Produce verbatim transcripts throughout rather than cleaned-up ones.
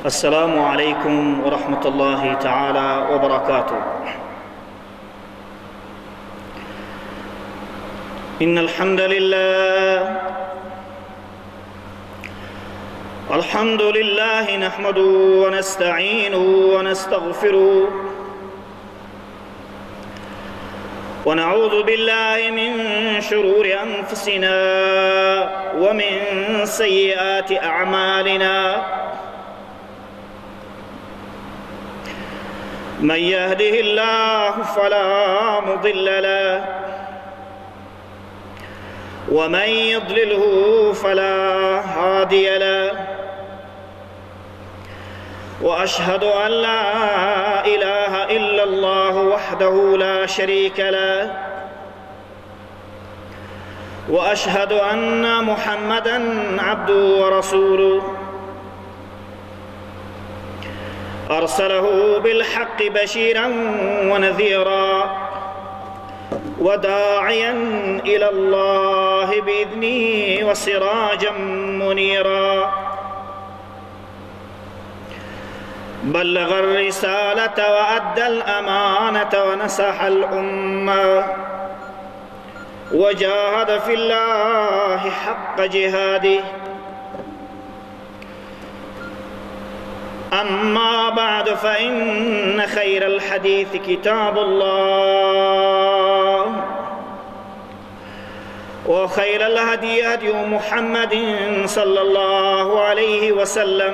السلام عليكم ورحمة الله تعالى وبركاته. إن الحمد لله الحمد لله نحمده ونستعينه ونستغفره ونعوذ بالله من شرور أنفسنا ومن سيئات أعمالنا. من يهده الله فلا مضل له ومن يضلله فلا هادي له، وأشهد أن لا إله إلا الله وحده لا شريك له، وأشهد أن محمدًا عبده ورسوله أرسله بالحق بشيرا ونذيرا وداعيا إلى الله بإذنه وسراجا منيرا. بلغ الرسالة وأدى الأمانة ونصح الأمة وجاهد في الله حق جهاده. أما بعد، فإن خير الحديث كتاب الله، وخير الهدي هدي محمد صلى الله عليه وسلم،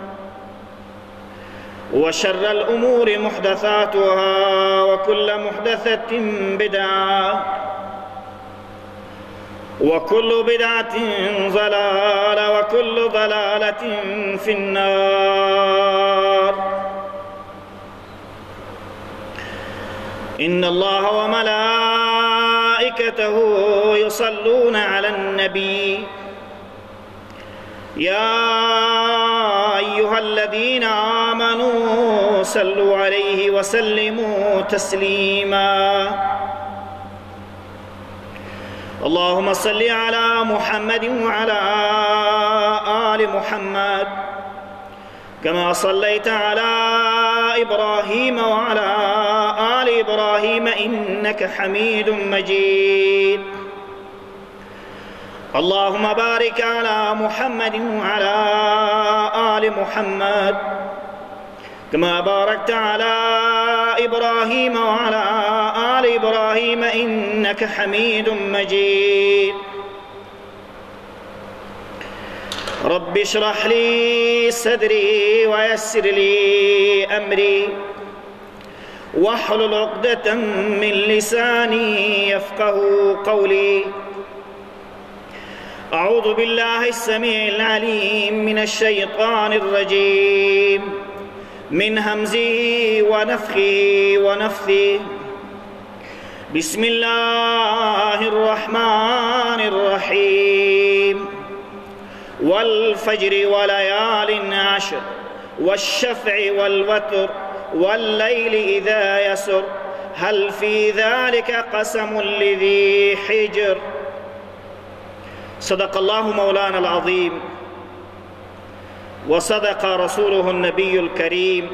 وشر الأمور محدثاتها، وكل محدثة بدعة، وكل بدعة ضلالة، وكل ضلالة في النار. إن الله وملائكته يصلون على النبي يا أيها الذين آمنوا صلوا عليه وسلموا تسليما. اللهم صل على محمد وعلى آل محمد كما صليت على إبراهيم وعلى آل إبراهيم إنك حميد مجيد. اللهم بارك على محمد وعلى آل محمد كما باركت على إبراهيم وعلى آل إبراهيم إنك حميد مجيد. رب اشرح لي صدري ويسر لي أمري واحلل عقدة من لساني يفقه قولي. أعوذ بالله السميع العليم من الشيطان الرجيم من همزه ونفخه ونفثه. بسم الله الرحمن الرحيم. والفجر وليال عشر والشفع والوتر والليل إذا يسر هل في ذلك قسم لذي حجر. صدق الله مولانا العظيم وصدق رسوله النبي الكريم،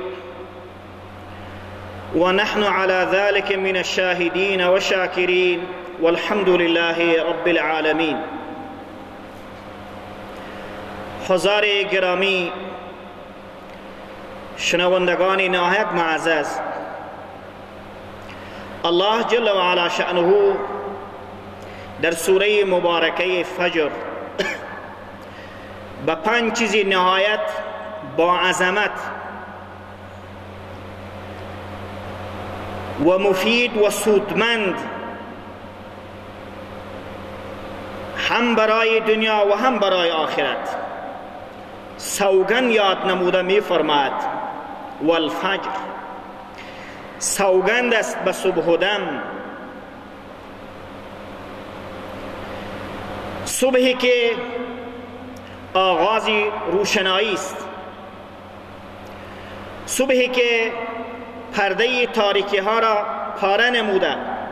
ونحن على ذلك من الشاهدين والشاكرين، والحمد لله رب العالمين. حضار گرامی، شنوندگان نهایت معزز، الله جل وعلا شأنه در سوره مبارکه فجر با پنج چیز نهایت با عظمت و مفید و سودمند هم برای دنیا و هم برای آخرت سوگند یاد نموده می فرماید. والفجر، سوگند است به صبح و دم، صبحی که آغازی روشنایی است، صبحی که پرده تاریکی ها را پاره نموده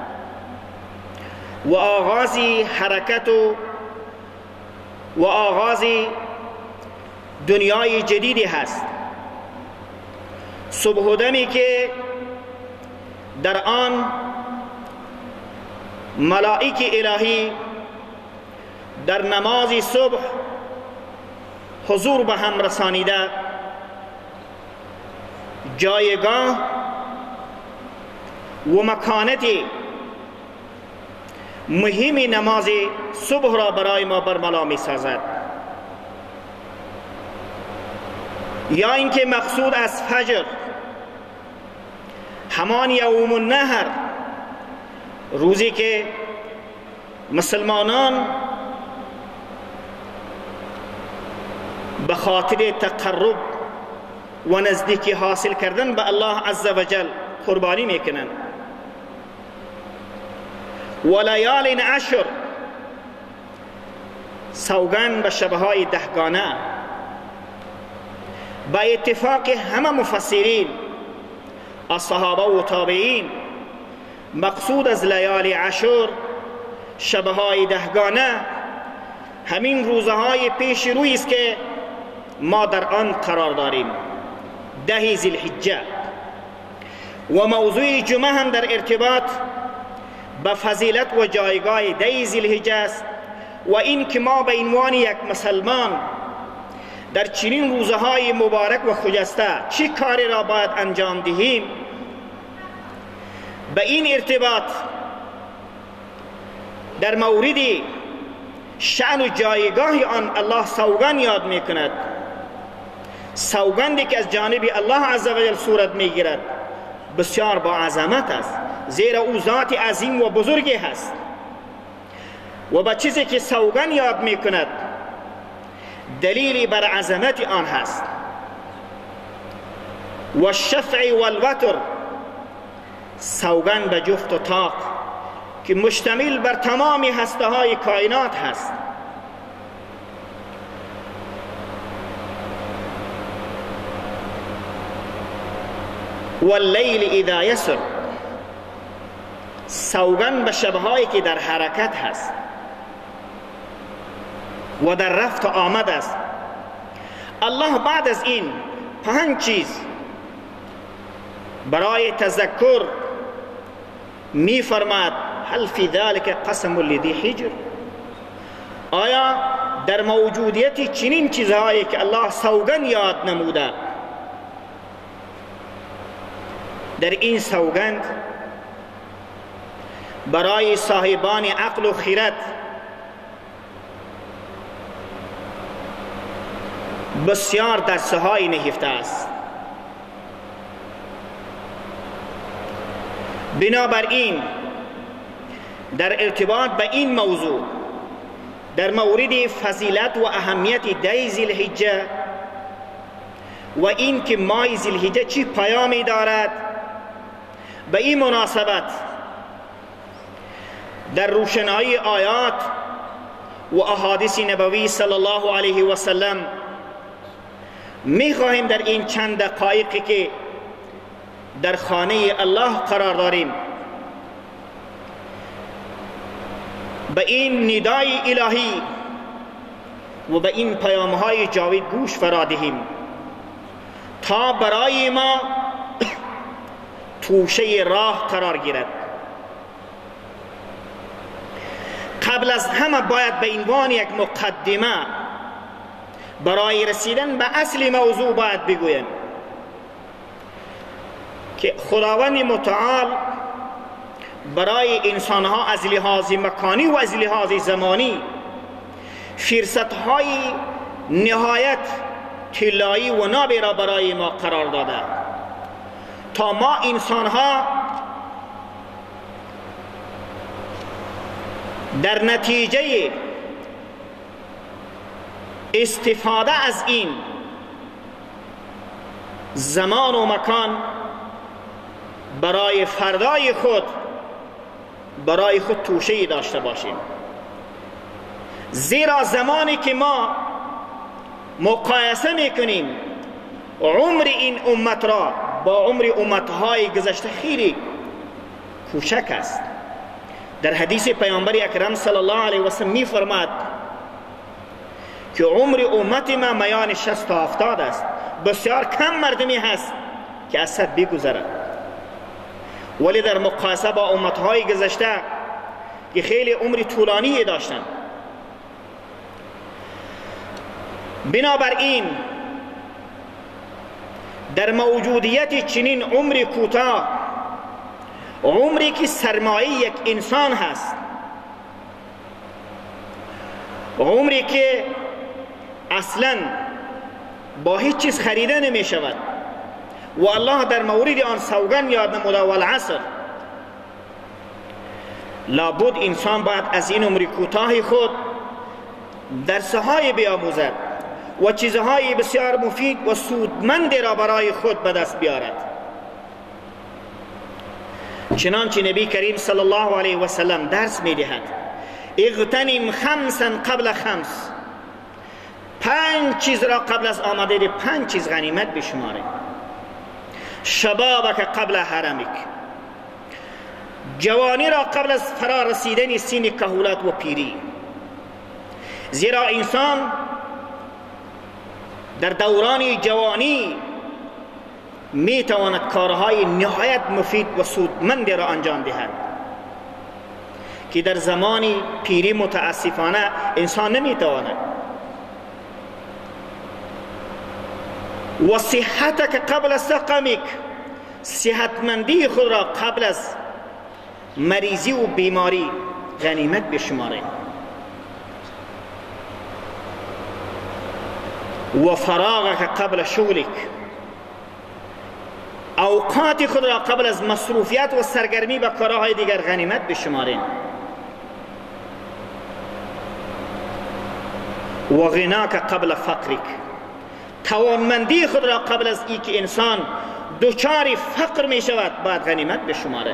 و آغازی حرکت و و آغاز دنیای جدیدی هست. صبحدمی که در آن ملائک الهی در نماز صبح حضور به هم رسانیده جایگاه و مکانت مهم نماز صبح را برای ما برملا می سازد. یا اینکه مقصود از فجر همان یوم النحر، روزی که مسلمانان به خاطر تقرب و نزدیکی حاصل کردن به الله عز و جل قربانی میکنند. و لیال عشر، سوگند به شبهای دهگانه. با اتفاق همه مفسرین از صحابه و تابعین، مقصود از لیال عشر شبهای دهگانه همین روزهای پیش روی است که ما در آن قرار داریم، ده ذوالحجه. و موضوع جمعه هم در ارتباط به فضیلت و جایگاه ده ذوالحجه است و این که ما به عنوان یک مسلمان در چنین روزهای مبارک و خجسته چه کاری را باید انجام دهیم. به این ارتباط در مورد شأن و جایگاه آن الله سوگند یاد می کند، سوگندی که از جانب الله عز و جل صورت می گیرد بسیار با عظمت است، زیرا او ذات عظیم و بزرگی هست. و به چیزی که سوگند یاد می کند دلیلی بر عظمت آن هست. و الشفع و الوتر، سوگند به جفت و طاق که مشتمل بر تمام هسته های کائنات هست. و اللیل اذا یسر، سوگند به شبهایی که در حرکت هست و در رفت و آمد است. الله بعد از این پنج چیز برای تذکر می فرماد هل فی ذلک قسم لذی حجر، آیا در موجودیت چنین چیزهایی که الله سوگند یاد نموده، در این سوگند برای صاحبان عقل و خرد بسیار درس‌های نهفته است. بنابراین در ارتباط به این موضوع در مورد فضیلت و اهمیت ده ذوالحجه و این که ماه ذوالحجه چی پیامی دارد، به این مناسبت در روشنایی آیات و احادیث نبوی صلی الله علیه و سلم می خواهیم در این چند دقایقی که در خانه الله قرار داریم به این ندای الهی و به این پیامهای جاوید گوش فرا دهیم تا برای ما توشه راه قرار گیرد. قبل از همه باید به عنوان یک مقدمه برای رسیدن به اصل موضوع باید بگویم که خداوند متعال برای انسانها از لحاظ مکانی و از لحاظ زمانی فرصت‌های نهایت طلایی و نابی را برای ما قرار داده تا ما انسانها در نتیجه استفاده از این زمان و مکان برای فردای خود برای خود توشه‌ای داشته باشیم. زیرا زمانی که ما مقایسه میکنیم عمر این امت را با عمر امتهای گذشته خیلی کوچک است. در حدیث پیامبر اکرم صلی الله علیه و سلم می‌فرماد که عمر امت ما میان شصت تا هفتاد است. بسیار کم مردمی هست که از صد بگذرد، ولی در مقایسه با امتهای گذشته که خیلی عمر طولانی داشتند. بنابراین در موجودیت چنین عمر کوتاه، عمری که سرمایه یک انسان هست، عمری که اصلا با هیچ چیز خریده نمی شود و الله در مورد آن سوگند یاد نموده والعصر، لابد انسان باید از این عمر کوتاه خود درسهای بیاموزد و چیزهای بسیار مفید و سودمند را برای خود به دست بیارد. چنانچه نبی کریم صلی الله علیه و سلم درس می دهد: اغتنم خمسا قبل خمس، پنج چیز را قبل از آمدن پنج چیز غنیمت بشماره. شبابک قبل حرمک، جوانی را قبل از فرا رسیدن سن کهولت و پیری، زیرا انسان در دوران جوانی می تواند کارهای نهایت مفید و سودمند را انجام دهد که در زمان پیری متاسفانه انسان نمی تواند. و صحتک قبل سقمک، صحتمندی خود را قبل از مریضی و بیماری غنیمت بشماره. و فراغک قبل شغلک، اوقات خود را قبل از مصروفیت و سرگرمی به کارهای دیگر غنیمت بشمارین. و غناک قبل فقرک، توانمندی خود را قبل از ای که انسان دچار فقر می شود باید غنیمت بشماره.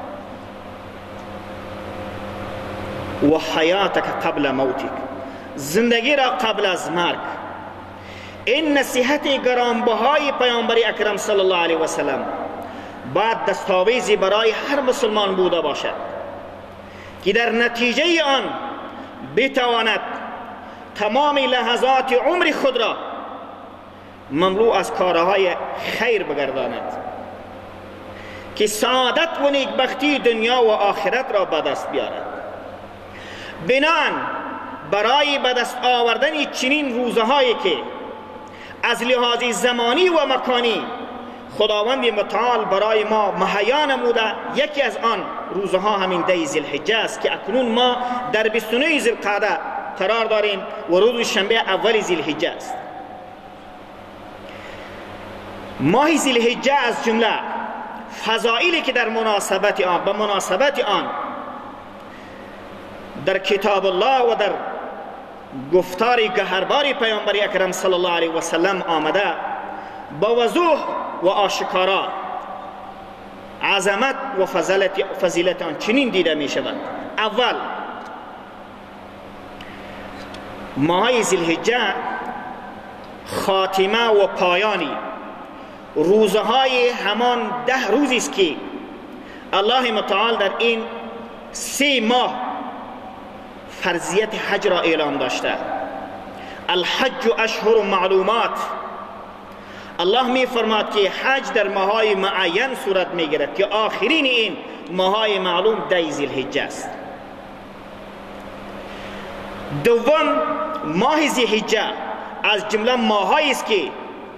و حیاتک قبل موتک، زندگی را قبل از مرگ. این نصیحت گرانبهای پیامبر اکرم صلی الله علیه و سلم باید دستاویزی برای هر مسلمان بوده باشد که در نتیجه آن بتواند تمام لحظات عمر خود را مملو از کارهای خیر بگرداند که سعادت و نیکبختی دنیا و آخرت را به دست بیارد. بنان برای به دست آوردن چنین روزهایی که از لحاظ زمانی و مکانی خداوند متعال برای ما مهیا نموده، یکی از آن روزها همین ده ذوالحجه است که اکنون ما در بیست و نه ذوالقعده قرار داریم و روز شنبه اول ذوالحجه است. ماه ذوالحجه از جمله فضائلی که در مناسبت آن به مناسبت آن در کتاب الله و در گفتار گهربار پیامبر اکرم صلی الله علیه و سلم آمده، با وضوح و آشکارا عظمت و فضیلت آن چنین دیده می شود. اول، ماه ذوالحجه خاتمه و پایانی روزهای همان ده روزی است که الله متعال در این سه ماه فرضیت حج را اعلام داشته. الحج اشهر معلومات، الله می فرماد که حج در ماهای معین صورت می گیرد که آخرین این ماهای معلوم ده ذوالحجه است. دوم، ماه ذوالحجه از جمله ماهایی است که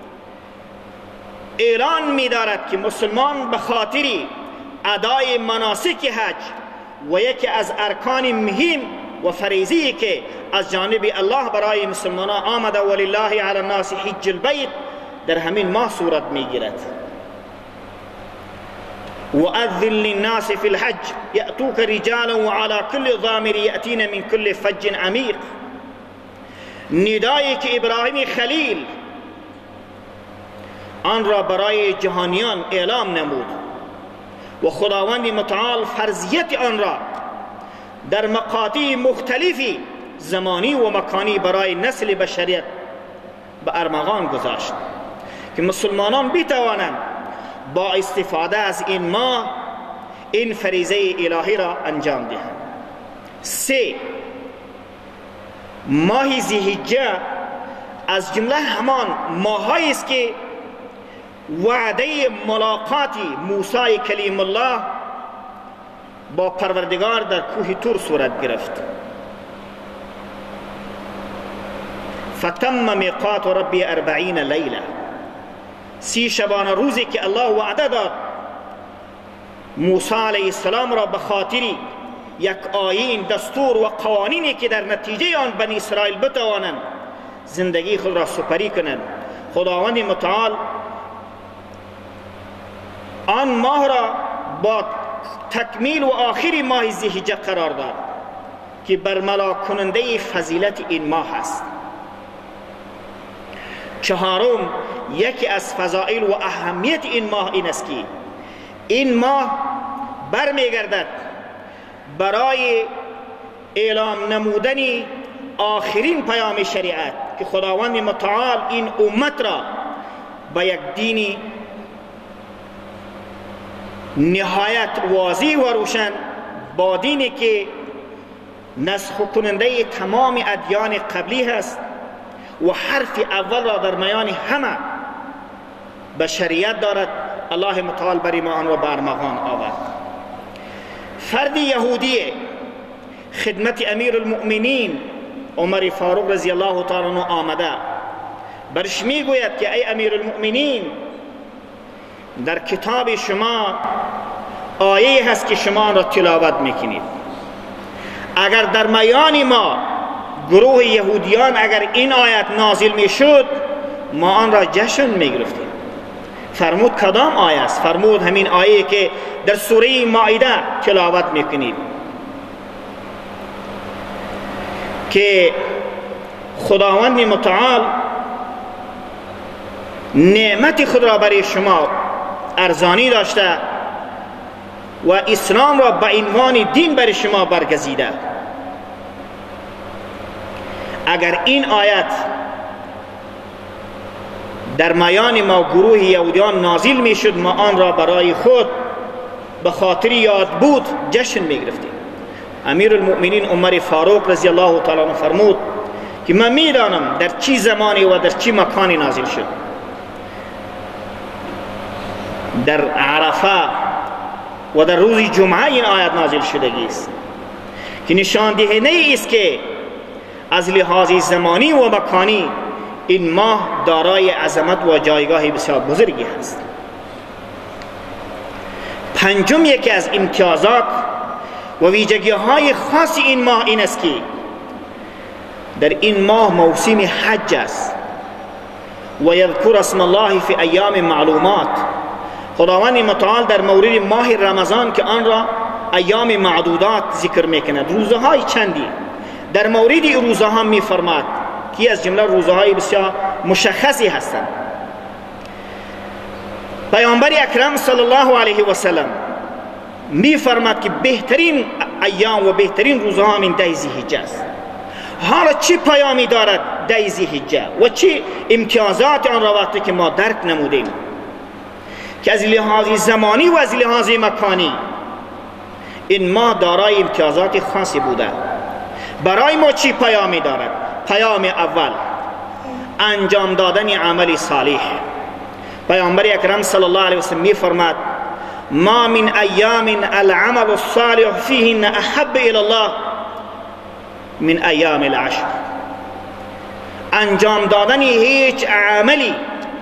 اعلان می دارد که مسلمان به خاطر ادای مناسک حج و یکی از ارکان مهم و فریضی که از جانب الله برای مسلمانان آمده ولله علی الناس حج البیت در همین ماه صورت می گیرد. وأذن للناس في الحج يأتوك رجالا وعلى كل ضامر يأتين من كل فج عميق، ندایی که ابراهیم خلیل آن را برای جهانیان اعلام نمود و خداوند متعال فرضیت آن را در مقاطع مختلفی زمانی و مکانی برای نسل بشریت به ارمغان گذاشت که مسلمانان بتوانند با استفاده از این ماه این فریضه الهی را انجام دهند. سه، ماه ذوالحجه از جمله همان ماهایی است که وعده ملاقاتی موسی کلیم الله با پروردگار در کوه طور صورت گرفت. فتم میقات ربی اربعین لیله، سی شبانه روزی که الله وعده داد موسی علیه السلام را به خاطری یک آیین، دستور و قوانینی که در نتیجه آن بنی اسرائیل بتوانند زندگی خود را سپری کنند، خداوند متعال آن ماه را با تکمیل و آخری ماه ذی‌حجه قرار داد که برملا کننده فضیلت این ماه است. چهارم، یکی از فضائل و اهمیت این ماه این است که این ماه برمیگردد برای اعلام نمودن آخرین پیام شریعت که خداوند متعال این امت را به یک دینی نهایت واضح و روشن، با دینی که نسخ کننده تمام ادیان قبلی هست و حرف اول را در میان همه بشریت دارد، الله متعال بر ما آن را برمغان آورد. فرد یهودی خدمت امیر المؤمنین عمر فاروق رضی الله تعالی عنه آمده، برش می گوید که ای امیر المؤمنین، در کتاب شما آیه هست که شما آن را تلاوت میکنید، اگر در میان ما گروه یهودیان اگر این آیت نازل میشد ما آن را جشن میگرفتیم. فرمود کدام آیه است؟ فرمود همین آیه که در سوره مائده تلاوت میکنید که خداوند متعال نعمت خود را برای شما ارزانی داشته و اسلام را به عنوان دین برای شما برگزیده. اگر این آیت در میان ما گروه یهودیان نازل میشد ما آن را برای خود به خاطر یاد بود جشن میگرفتیم. امیر المؤمنین عمر فاروق رضی الله تعالی عنه فرمود که من میدانم در چی زمانی و در چی مکانی نازل شد. در عرفه و در روز جمعه این آیت نازل شدگی است که نشان دهنده است که از لحاظ زمانی و مکانی این ماه دارای عظمت و جایگاه بسیار بزرگی است. پنجم، یکی از امتیازات و ویژگی های خاص این ماه این است که در این ماه موسم حج است و یذکر اسم الله فی ایام معلومات. خداوند متعال در مورد ماه رمضان که آن را ایام معدودات ذکر میکند، روزهای چندی، در مورد روزها میفرماد که از جمله روزهای بسیار مشخصی هستند. پیامبر اکرم صلی الله علیه و سلم میفرماد که بهترین ایام و بهترین روزها همین ده ذی‌حجه است. حالا چه پیامی دارد ده ذی‌حجه و چه امتیازات آن را وقتی که ما درک نمودیم که از لحاظ زمانی و از لحاظ مکانی این ماه دارای امتیازات خاصی بوده. برای ما چی پیامی دارد؟ پیام اول انجام دادن عمل صالح. پیامبر اکرم صلی الله علیه و سلم می فرماد ما من ایام العمل الصالح فیهن احب الی الله من ایام العشر. انجام دادن هیچ عملی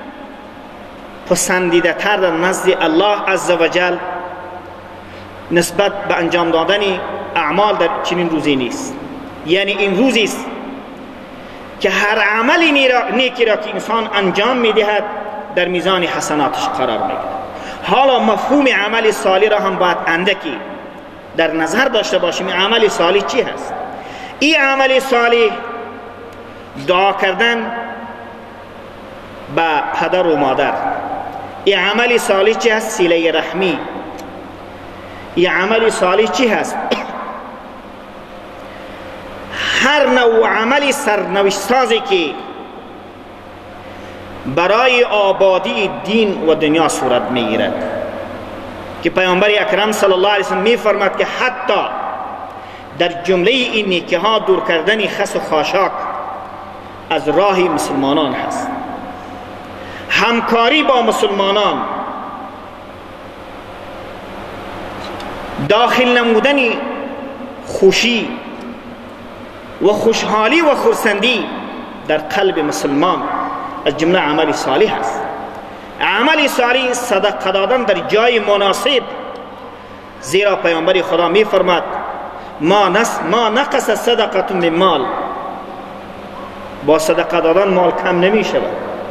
پسندیده تر در نزد الله عزوجل نسبت به انجام دادن اعمال در چنین روزی نیست. یعنی این روزی است که هر عملی نیکی را که انسان انجام میدهد در میزان حسناتش قرار میگیرد. حالا مفهوم عمل صالح را هم باید اندکی در نظر داشته باشیم. این عمل صالح چی هست؟ این عمل صالح دعا کردن به پدر و مادر. این عمل صالح چی هست؟ صله رحمی. این عمل صالح چی هست؟ هر نوع عمل سرنوشت سازی که برای آبادی دین و دنیا صورت میگیرد که پیامبر اکرم صلی الله علیه و سلم میفرماد که حتی در جمله این نیکی ها دور کردن خس و خاشاک از راه مسلمانان هست. همکاری با مسلمانان، داخل نمودن خوشی و خوشحالی و خرسندی در قلب مسلمان از جمله عمل صالح است. عمل صالح صدقه دادن در جای مناسب، زیرا پیامبر خدا می فرماد ما نس ما نقص صدقه من مال، با صدقه دادن مال کم نمی شود.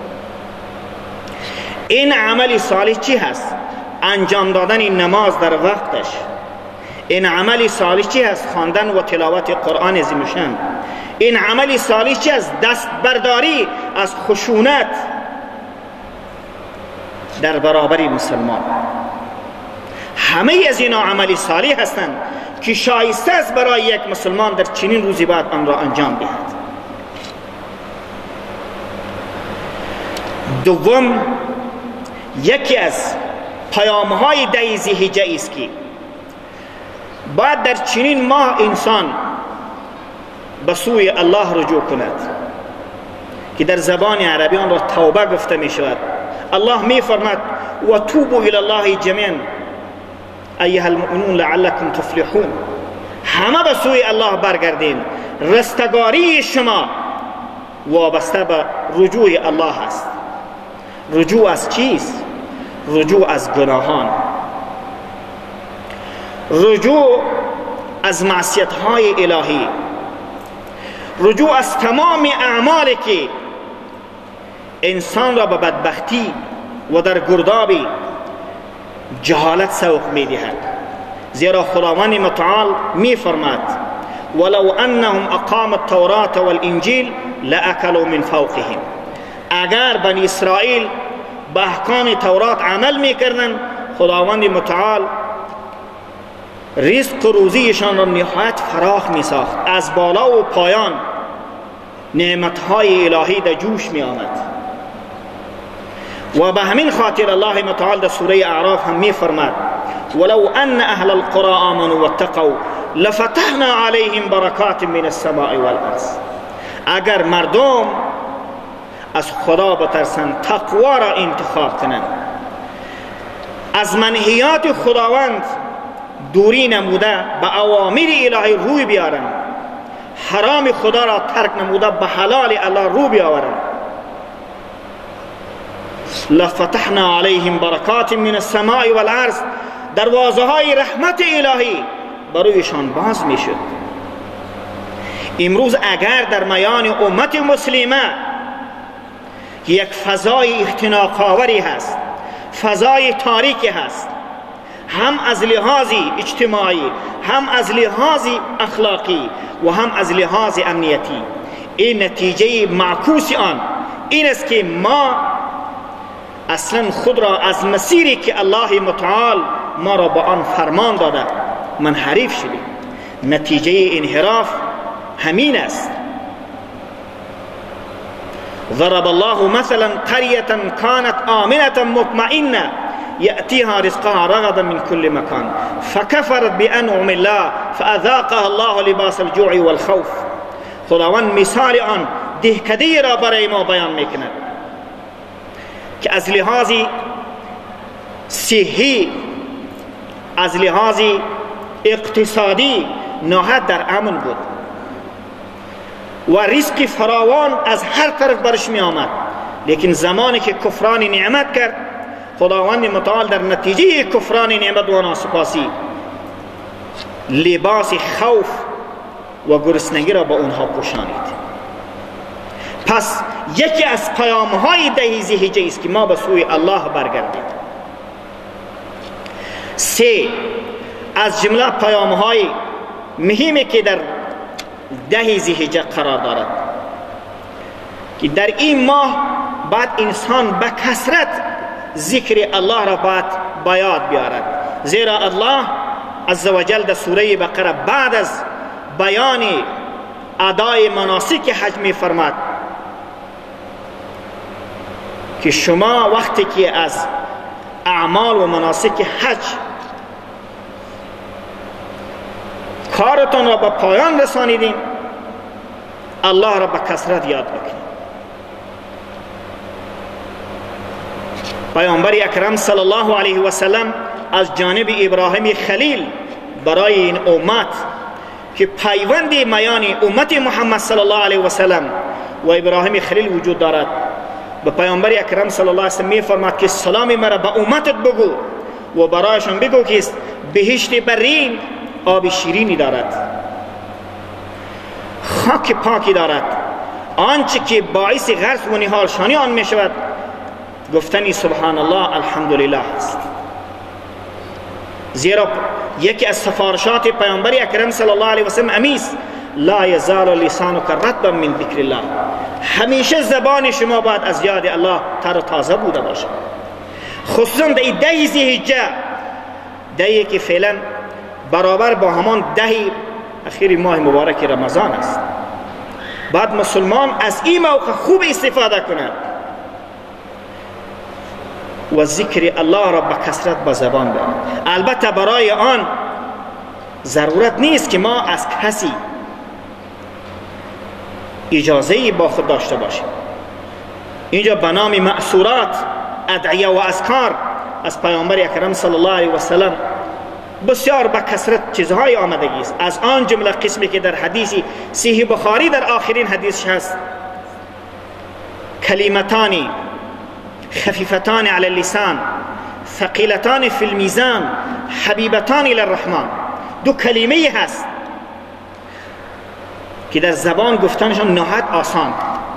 این عمل صالح چی هست؟ انجام دادن این نماز در وقتش. این عمل صالح چی هست؟ خواندن و تلاوت قرآن عظیم‌شان. این عمل صالح چی هست؟ دست برداری از خشونت در برابر مسلمان. همه از اینا عمل صالح هستند که شایسته است برای یک مسلمان در چنین روزی بعد آن را انجام دهد. دوم، یکی از پیام‌های ده ذی‌حجه است که باید در چنین ماه انسان به سوی الله رجوع کند که در زبان عربی آن را توبه گفته می شود. الله می فرماد و توبوا الی الله جمیعا ایها المؤمنون لعلکم تفلحون. همه به سوی الله برگردین، رستگاری شما وابسته به رجوع الله است. رجوع از چیست؟ رجوع از گناهان، رجوع از معصیت‌های الهی، رجوع از تمام اعمالی که انسان را به بدبختی و در گرداب جهالت سوق می‌دهد. زیرا خداوند متعال می‌فرماد ولو انهم اقاموا التوراة والانجیل لاکلوا من فوقهم. اگر بنی اسرائیل به احکام تورات عمل می‌کردند، خداوند متعال رزق و روزیشان را نهایت فراخ می ساخت. از بالا و پایان نعمتهای الهی در جوش می آمد. و به همین خاطر الله متعال در سوره اعراف هم می فرماد ولو ان اهل القرى آمنوا واتقوا لفتحنا علیهم برکات من السماء والارض. اگر مردم از خدا بترسند، تقوا را انتخاب کنند، از منهیات خداوند دوری نموده به اوامر الهی روی بیارن، حرام خدا را ترک نموده به حلال الله رو بیاورن، لفتحنا علیهم برکات من السماء والارض. دروازه های رحمت الهی برویشان باز می شد. امروز اگر در میان امت مسلمه یک فضای اختناق آوری هست، فضای تاریکی هست، هم از لحاظ اجتماعی، هم از لحاظ اخلاقی و هم از لحاظ امنیتی، این نتیجه معکوس آن این است که ما اصلا خود را از مسیری که الله متعال ما را با آن فرمان داده منحرف شدیم. نتیجه انحراف همین است. ضرب الله مثلا قرية كانت آمنة مطمئنة يأتيها رزقها رغدا من كل مكان فكفرت بأنعم الله فأذاقها الله لباس الجوع والخوف. خداوند مثال آن دهکده را برای ما بیان میکند که از لحاظ صحی، از لحاظ اقتصادی نهایت در امن بود و رزق فراوان از هر طرف برش می آمد. لیکن زمانی که کفران نعمت کرد، خداوند متعال در نتیجه کفران نعمت و ناسپاسی لباس خوف و گرسنگی را با اونها پوشانید. پس یکی از پیام‌های ده ذی‌حجه است که ما به سوی الله برگردیم. سه، از جمله پیام‌های مهمی که در ده ذی‌حجه قرار دارد که در این ماه بعد انسان به کثرت ذکر الله را باید بیاد بیارد. زیرا الله عزوجل در سوره بقره بعد از بیان ادای مناسک حج می فرماد که شما وقتی که از اعمال و مناسک حج کارتان را به پایان رسانیدین، الله را به کثرت یاد بکنید. پیامبر اکرم صلی الله علیه و سلم از جانب ابراهیم خلیل برای این امت که پیوند میان امت محمد صلی الله علیه و سلم و ابراهیم خلیل وجود دارد، به پیامبر اکرم صلی الله علیه و سلم می فرماد که سلام مرا به امتت بگو و برایشان بگو که بهشت برین آب شیرینی دارد، خاک پاکی دارد، آنچه که باعث غرس و نهال شانی آن می شود گفتنی سبحان الله الحمدلله است. زیرا یکی از سفارشات پیامبر اکرم صلی الله علیه و سلم امیست لا یزال لسانک رطبا من ذکر الله، همیشه زبان شما باید از یاد الله تر و تازه بوده باشه، خصوصا در این ده ذی‌حجه، دهی که فعلا برابر با همان ده اخیر ماه مبارک رمضان است. بعد مسلمان از این موقع خوب استفاده کند و ذکر الله را به کثرت به زبان برد. البته برای آن ضرورت نیست که ما از کسی اجازه با خود داشته باشیم. اینجا به نام مأثورات، ادعیه و اذکار از پیامبر اکرم صلی الله علیه و سلم بسیار به کثرت چیزهای آمدگی است. از آن جمله قسمی که در حدیث صحیح بخاری در آخرین حدیث هست، کلمتانی خفیفتان علی اللسان ثقیلتان فی المیزان حبیبتان الی الرحمن، دو کلمه هست که در زبان گفتنشان نهایت آسان،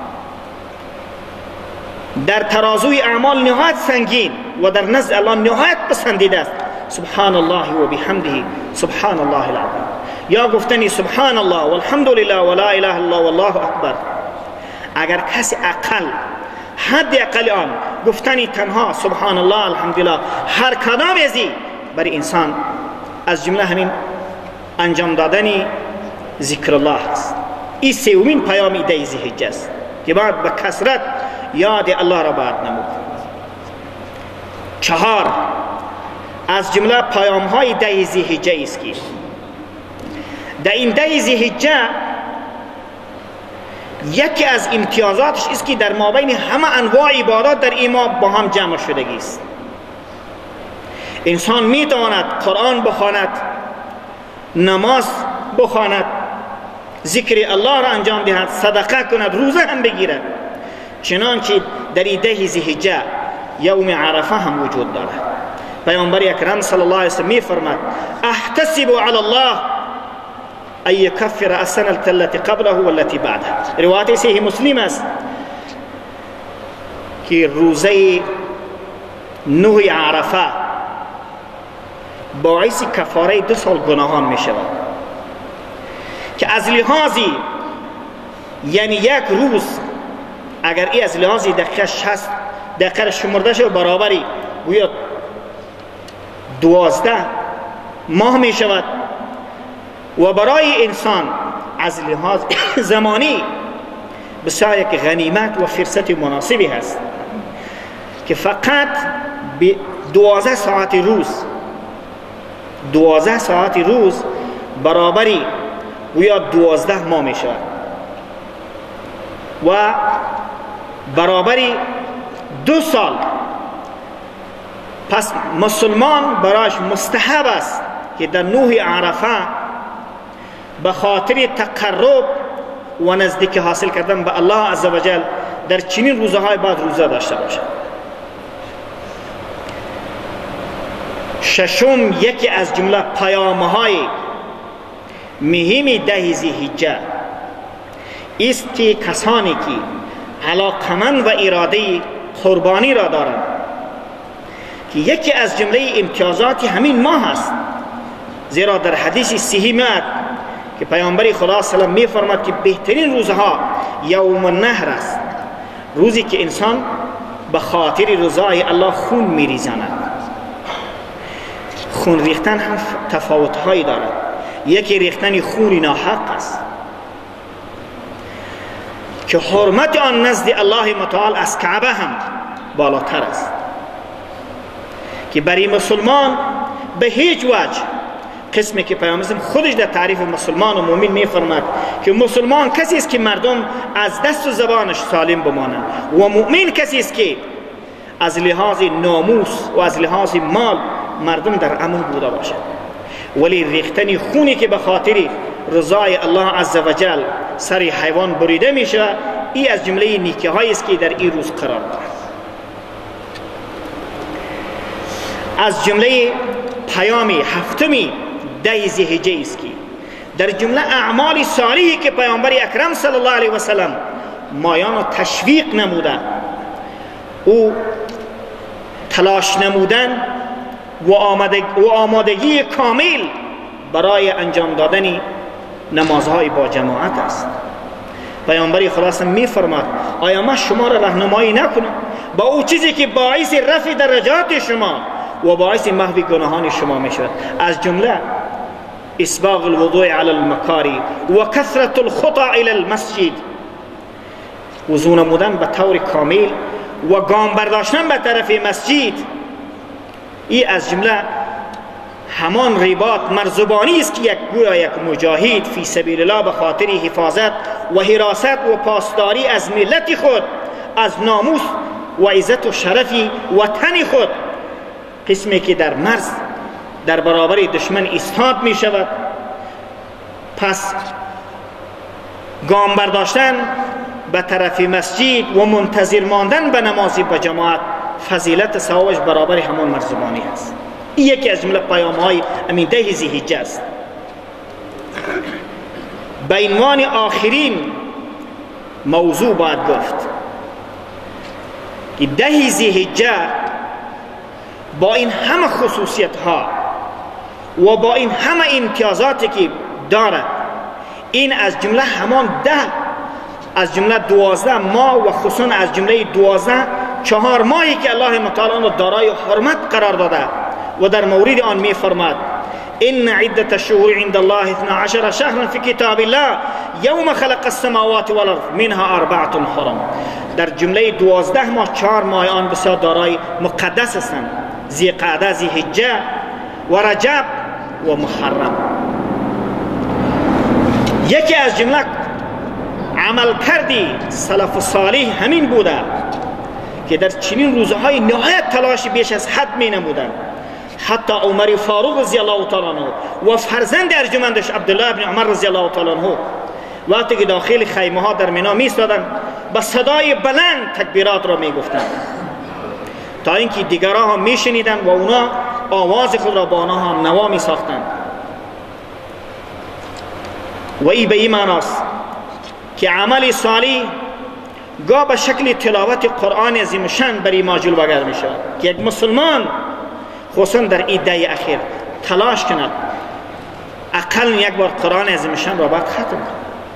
در ترازوی اعمال نهایت سنگین و در نزد الله نهایت پسندیده است. سبحان الله و بحمده سبحان الله العظیم، یا گفتنی سبحان الله والحمدلله ولا اله الا الله والله اکبر. اگر کسی اقل حد اقل آن گفتنی تنها سبحان الله الحمدلله هر کدام ازی برای انسان از جمله همین انجام دادنی ذکر الله است. این سومین پیام ده ذی‌حجه است که باید به کثرت یاد الله را باید نمود. چهار از جمله پیام های ده ذی‌حجه است که در این ده ذی‌حجه یکی از امتیازاتش است که در مابین همه انواع عبادات در این ماه با هم جمع شدگی است. انسان می تواند قرآن بخواند، نماز بخواند، ذکر الله را انجام دهد، صدقه کند، روزه هم بگیرد، چنانچه در این ده ذی‌حجه یوم عرفه هم وجود دارد. پیامبر اکرم صلی الله علیه و سلم می فرماد احتسب علی الله ان یکفر السنه التي قبله والتي بعده. روایت صحیح مسلم است که روزه نه عرفه باعث کفاره دو سال گناهان می شود که از لحاظی یعنی یک روز اگر ای از لحاظی دقیقه شصت دقیقه شمرده شد برابری گویا دوازده ماه می شود و برای انسان از لحاظ زمانی بسیار یک غنیمت و فرصت مناسبی هست که فقط به دوازده ساعت روز دوازده ساعت روز برابری گویا دوازده ماه می شود و برابری دو سال. پس مسلمان برایش مستحب است که در نه عرفه به خاطر تقرب و نزدیکی حاصل کردن به الله عزوجل در چنین روزهای بعد روزه داشته باشد. ششم یکی از جمله پیام‌های مهم ده ذی‌حجه است که کسانی که علاقمند و اراده قربانی را دارند که یکی از جمله امتیازات همین ماه است، زیرا در حدیث صحیح میاد که پیامبر خدا صلی الله علیه و آله می‌فرماد که بهترین روزها یوم النحر است، روزی که انسان به خاطر رضای الله خون می‌ریزاند. خون ریختن هم تفاوت‌هایی دارد. یکی ریختن خون ناحق است که حرمت آن نزد الله متعال از کعبه هم بالاتر است که برای مسلمان به هیچ وجه، قسمی که پیامبر خودش در تعریف مسلمان و مؤمن می‌فرماد که مسلمان کسی است که مردم از دست و زبانش سالم بمانند و مؤمن کسی است که از لحاظ ناموس و از لحاظ مال مردم در امن بوده باشد، ولی ریختن خونی که به خاطر رضای الله عزوجل سر حیوان بریده میشه، این از جمله نیکی هایی است که در این روز قرار دارد. از جمله پیام هفتمی ده ذی‌حجه است که در جمله اعمال صالحی که پیامبر اکرم صلی الله علیه و سلم مایان را تشویق نموده، او تلاش نمودن و آمادگی, و آمادگی کامل برای انجام دادن نمازهای با جماعت است. پیامبر خدا می فرماد آیا من شما را راهنمایی نکنم با او چیزی که باعث رفع درجات شما و باعث محو گناهان شما می شود؟ از جمله اسباغ الوضوء علی المکاری و کثرت الخطا الی المسجد، وضو نمودن به طور کامل و گام برداشتن به طرف مسجد. این از جمله همان رباط مرزبانی است که یک گویا یک مجاهد فی سبیل الله به خاطر حفاظت و حراست و پاسداری از ملت خود، از ناموس و عزت و شرف وطن خود، قسمی که در مرز در برابر دشمن ایستاد می شود، پس گام برداشتن به طرف مسجد و منتظر ماندن به نماز با جماعت فضیلت ثوابش برابر همان مرزبانی است. این یکی از جمله پیام های امین ده ذی‌حجه است. به عنوان آخرین موضوع باید گفت که ده ذی‌حجه با این همه خصوصیت ها و با این همه امتیازاتی که دارد، این از جمله همان ده از جمله دوازده ماه و خصوصا از جمله دوازده چهار ماهی که الله متعالی آن را دارای حرمت قرار داده و در مورد آن می فرماد ان عدة الشهور عند الله اثنا عشر شهرا في کتاب الله یوم خلق السماوات والارض منها اربعة حرم. در جمله دوازده ماه چهار ماه آن بسیار دارای مقدس هستند: ذی‌قعده، ذی‌حجه و رجب و محرم. یکی از جمله عمل کردی سلف صالح همین بوده که در چنین روزهای نهایت تلاش بیش از حد می نمودند. حتی عمر فاروق رضی الله تعالی عنه و فرزند ارجمندش عبدالله ابن عمر رضی الله تعالی عنه وقتی که داخل خیمه ها در مینا می ایستادند با صدای بلند تکبیرات را می گفتند تا اینکه دیگران هم می شنیدند و اونا آواز خود را با آنها هم نوا می ساختند. و این به این معناست که عمل صالح گاه به شکل تلاوت قرآن عظیم شان بر ما جلوه گر می شود که یک مسلمان خصوصا در این ده اخیر تلاش کند اقل یک بار قرآن عظیم شان را باید ختم کند،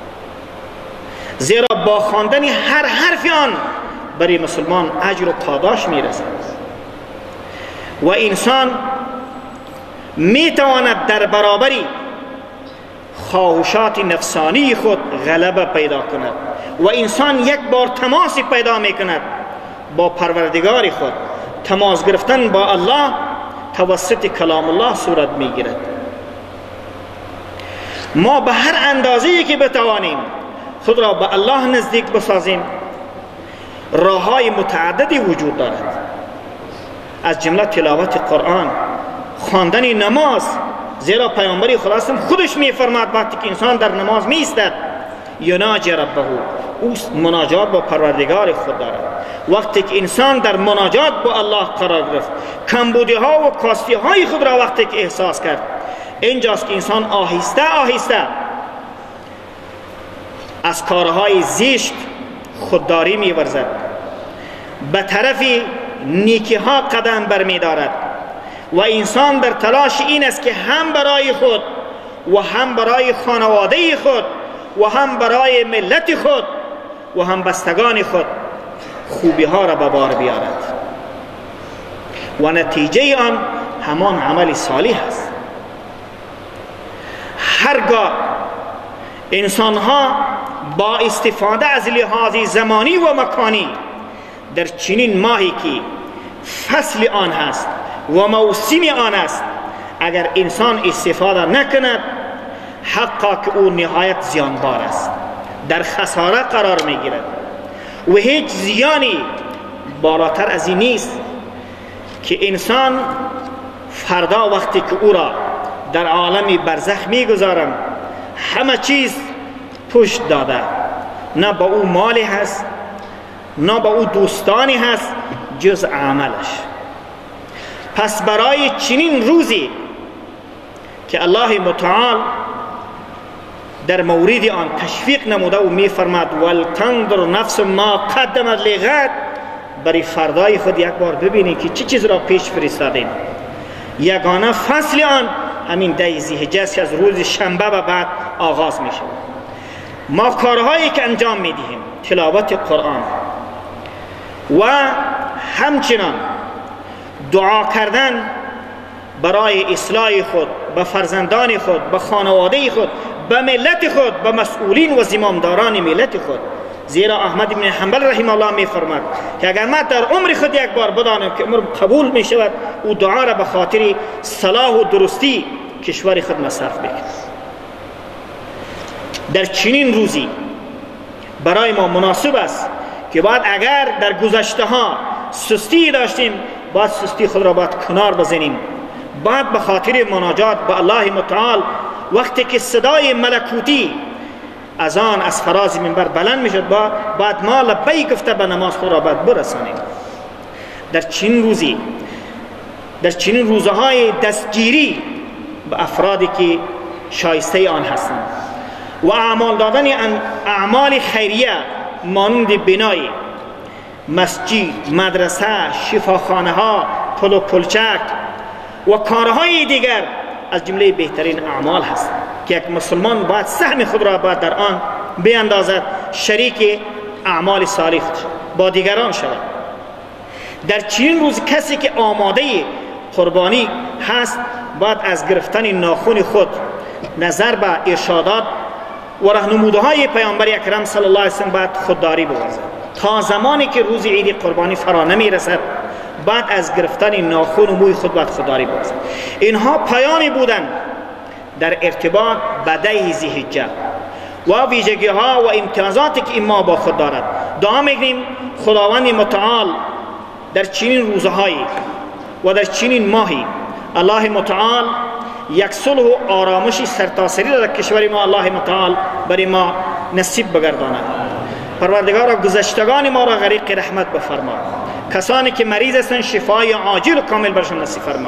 زیرا با خواندن هر حرف آن برای مسلمان اجر و پاداش می رسد و انسان می تواند در برابری خواهشات نفسانی خود غلبه پیدا کند و انسان یک بار تماس پیدا می کند با پروردگار خود. تماس گرفتن با الله توسط کلام الله صورت می گیرد. ما به هر اندازه‌ای که بتوانیم خود را به الله نزدیک بسازیم راه‌های متعددی وجود دارد، از جمله تلاوت قرآن، خواندن نماز، زیرا پیامبر خدا خودش می فرماد وقتی که انسان در نماز می ایستد یناجی ربه، او مناجات با پروردگار خود دارد. وقتی که انسان در مناجات با الله قرار گرفت، کمبودی ها و کاستی های خود را وقتی که احساس کرد، اینجاست که انسان آهسته آهسته از کارهای زشت خودداری می ورزد، به طرف نیکی ها قدم برمی دارد و انسان در تلاش این است که هم برای خود و هم برای خانواده خود و هم برای ملت خود و هم بستگان خود خوبی ها را به بار بیارد و نتیجه آن همان عمل صالح است. هرگاه انسان ها با استفاده از لحاظ زمانی و مکانی در چنین ماهی که فصل آن هست و موسم آن است اگر انسان استفاده نکند، حقا که او نهایت زیانبار است، در خساره قرار می گیرد و هیچ زیانی بالاتر از این نیست که انسان فردا وقتی که او را در عالم برزخ میگذارم همه چیز پشت داده، نه با او مالی هست نه با او دوستانی هست جز عملش. پس برای چنین روزی که الله متعال در مورد آن تشویق نموده و می فرماد ولتنظر نفس ما قدمت لغد، برای فردای خود یک بار ببینید که چه چی چیز را پیش فرستادیم. یگانه فصل آن همین ده ذی‌حجه است که از روز شنبه و بعد آغاز می شود. ما کارهایی که انجام می دهیم، تلاوت قرآن و همچنان دعا کردن برای اصلاح خود، به فرزندان خود، به خانواده خود، به ملت خود، به مسئولین و زمامداران ملت خود. زیرا احمد بن حنبل رحمه الله می فرماد که اگر من در عمر خود یک بار بدانم که عمر قبول می شود، او دعا را به خاطر صلاح و درستی کشور خود مصرف بکنم. در چنین روزی برای ما مناسب است که بعد اگر در گذشته ها سستی داشتیم، باید سستی خود را باید کنار بزنیم. بعد به خاطر مناجات به الله متعال وقتی که صدای ملکوتی از آن از فراز منبر بلند میشد، بعد ما لبیک گفته به نماز خود را باید برسانیم. در چنین روزی، در چنین روزهای دستگیری به افرادی که شایسته آن هستند و اعمال دادن اعمال خیریه مانند بنای مسجد، مدرسه، شفاخانه ها، پل و پلچک و کارهای دیگر از جمله بهترین اعمال هست که یک مسلمان باید سهم خود را باید در آن بیندازد، شریک اعمال صالح با دیگران شود. در چنین روز کسی که آماده قربانی هست باید از گرفتن ناخن خود نظر به ارشادات و راهنمودهای پیامبر اکرم صلی الله علیه و سلم باید خودداری بورزد. تا زمانی که روز عید قربانی فرا نمی رسد بعد از گرفتن ناخن و موی خود باید خودداری بورزد. اینها پایانی بودند در ارتباط به ده ذی‌حجه و ویژگی ها و امتیازاتی که این ماه با خود دارد. دعا می‌کنیم خداوند متعال در چنین روزهایی و در چنین ماهی الله متعال یک صلح و آرامشی سرتاسری در کشور ما الله متعال برای ما نصیب بگرداند. پروردگارا گذشتگان ما را غریق رحمت بفرما، کسانی که مریض هستند شفای عاجل و کامل برشان نصیب فرما.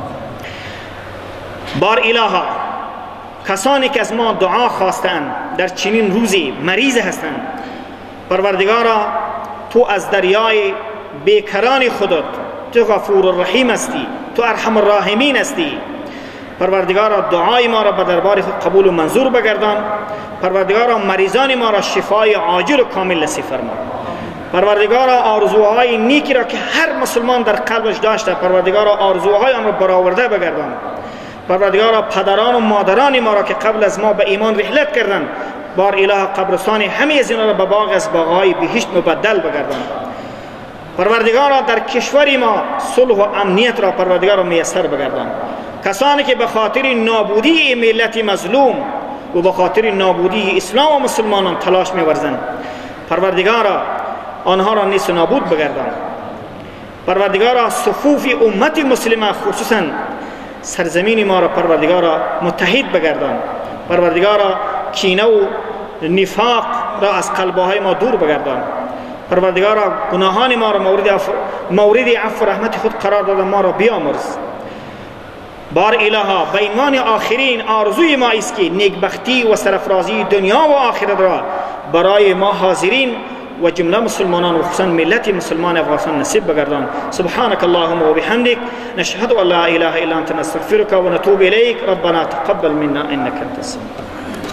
بار الها کسانی که از ما دعا خواستند در چنین روزی مریض هستند، پروردگارا تو از دریای بیکران خودت تو غفور الرحیم هستی، تو ارحم الراحمین هستی. پروردگارا دعای ما را به دربار خود قبول و منظور بگردان. پروردگارا مریضان ما را شفای عاجل و کامل نصیب فرما. پروردگارا آرزوهای نیکی را که هر مسلمان در قلبش داشته، پروردگارا آرزوهای آن را برآورده بگردان. پروردگارا پدران و مادران ما را که قبل از ما به ایمان رحلت کردند، بار اله قبرستان همه از اینا را به باغ از باغهای بهشت مبدل بگردان. پروردگارا در کشور ما صلح و امنیت را پروردگارا میسر بگردان. کسانی که به خاطر نابودی ملت مظلوم و به خاطر نابودی اسلام و مسلمانان تلاش می‌ورزند، پروردگارا آنها را نیست نابود بگردان. پروردگارا صفوف امت مسلمه خصوصا سرزمین ما را پروردگارا متحد بگردان. پروردگارا کینه و نفاق را از قلب‌های ما دور بگردان. پروردگارا گناهان ما را مورد عفو مورد عفو و رحمت خود قرار داده ما را بیامرز. بار الها به ایمان آخرین آرزوی ما است که نیکبختی و سرفرازی دنیا و آخرت را برای ما حاضرین و جمله مسلمانان و خصوصا ملت مسلمان افغانستان نصیب بگردان. سبحانك اللهم وبحمدك نشهد ان لا اله الا انت نستغفرك ونتوب اليك ربنا تقبل منا انك انت السميع